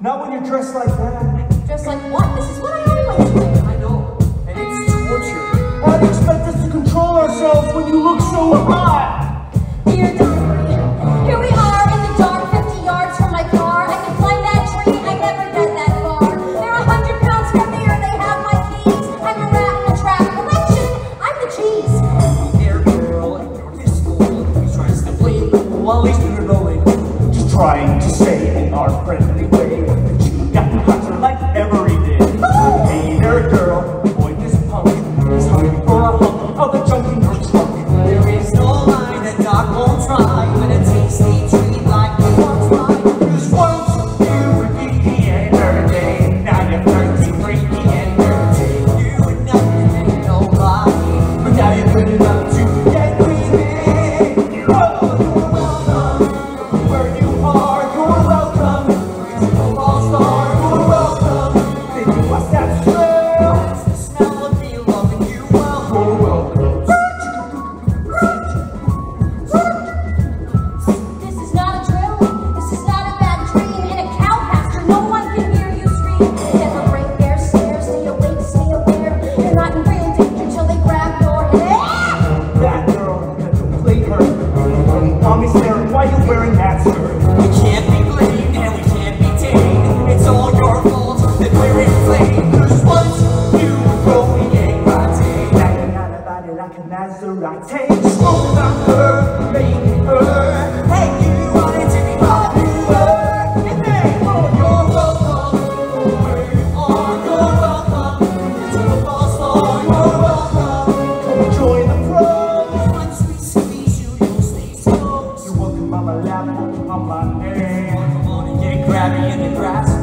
Not when you're dressed like that. Dressed like what? This is what I always wear. I know, and it's torture. Why do you expect us to control ourselves when you look so hot? Dear diary, here we are in the dark, 50 yards from my car. I can climb that tree, I never get that far. They're 100 pounds heavier, they have my keys. I'm a rat in a trap collection, I'm the cheese. There, girl, you're this fool. He tries to play it cool while he's doing the lane. Just trying to say in our friendly way that you got the hotter like ever he did. Hey there, girl, boy, this punk is hungry for a hunk of the junk in your trunk. There is no line that Doc won't try when a tasty treat like you once mine. 'Cause once you were geeky and nerdy, now you're thirsty, freaky and dirty. You were nothing and nobody, but now you're good enough to get greedy. Oh, you're welcome. Where you are, you're welcome. You're all-star, you're welcome. Did you watch that smell? It's the smell of me loving you well. You're welcome. This is not a drill, this is not a bad dream. In a cow pasture, no one can hear you scream. Never break their stare, stay awake, stay aware. You're not in real danger till they grab your hair. That girl, you have to play her. Mommy's staring, why you wearing that skirt? We can't be blamed and we can't be tamed. It's all your fault that we're inflamed. 'Cause once you were growing a latte, banging out about it like a Maserati. Smoke about her, making her. Hey, you wanted to be popular. Get me, oh, you're welcome. Where you are, you're welcome. You're a all-star, you're welcome. Come join the pros. Once we squeeze you, you'll stay slow. You're welcome on my lap, on my name. Come on and get grabby in the grass.